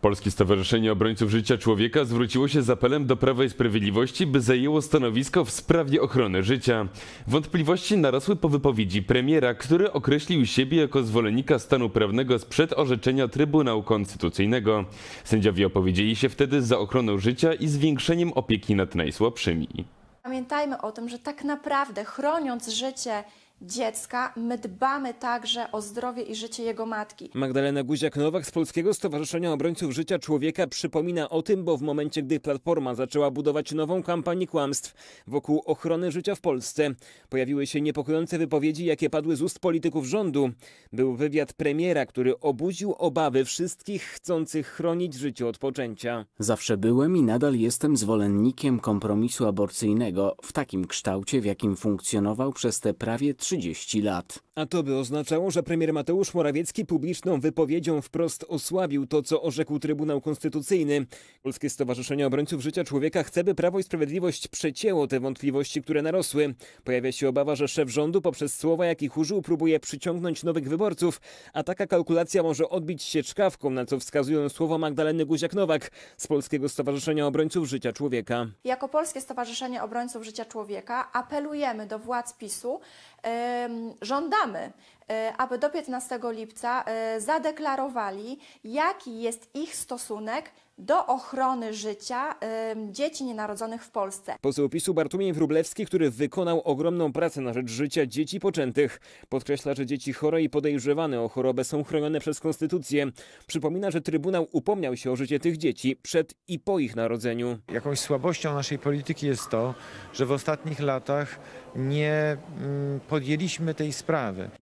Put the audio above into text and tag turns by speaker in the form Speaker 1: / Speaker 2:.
Speaker 1: Polskie Stowarzyszenie Obrońców Życia Człowieka zwróciło się z apelem do Prawa i Sprawiedliwości, by zajęło stanowisko w sprawie ochrony życia. Wątpliwości narosły po wypowiedzi premiera, który określił siebie jako zwolennika stanu prawnego sprzed orzeczenia Trybunału Konstytucyjnego. Sędziowie opowiedzieli się wtedy za ochroną życia i zwiększeniem opieki nad najsłabszymi.
Speaker 2: Pamiętajmy o tym, że tak naprawdę chroniąc życie dziecka, my dbamy także o zdrowie i życie jego matki.
Speaker 3: Magdalena Guziak-Nowak z Polskiego Stowarzyszenia Obrońców Życia Człowieka przypomina o tym, bo w momencie, gdy Platforma zaczęła budować nową kampanię kłamstw wokół ochrony życia w Polsce, pojawiły się niepokojące wypowiedzi, jakie padły z ust polityków rządu. Był wywiad premiera, który obudził obawy wszystkich chcących chronić życie od poczęcia.
Speaker 4: Zawsze byłem i nadal jestem zwolennikiem kompromisu aborcyjnego w takim kształcie, w jakim funkcjonował przez te prawie 30 lat.
Speaker 3: A to by oznaczało, że premier Mateusz Morawiecki publiczną wypowiedzią wprost osłabił to, co orzekł Trybunał Konstytucyjny. Polskie Stowarzyszenie Obrońców Życia Człowieka chce, by Prawo i Sprawiedliwość przecięło te wątpliwości, które narosły. Pojawia się obawa, że szef rządu poprzez słowa, jakich użył, próbuje przyciągnąć nowych wyborców, a taka kalkulacja może odbić się czkawką, na co wskazują słowa Magdaleny Guziak-Nowak z Polskiego Stowarzyszenia Obrońców Życia Człowieka.
Speaker 2: Jako Polskie Stowarzyszenie Obrońców Życia Człowieka apelujemy do władz PiS-u, żądamy, aby do 15 lipca zadeklarowali, jaki jest ich stosunek do ochrony życia dzieci nienarodzonych w Polsce.
Speaker 3: Poseł PiS-u Bartłomiej Wróblewski, który wykonał ogromną pracę na rzecz życia dzieci poczętych, podkreśla, że dzieci chore i podejrzewane o chorobę są chronione przez konstytucję. Przypomina, że Trybunał upomniał się o życie tych dzieci przed i po ich narodzeniu.
Speaker 5: Jakąś słabością naszej polityki jest to, że w ostatnich latach nie podjęliśmy tej sprawy.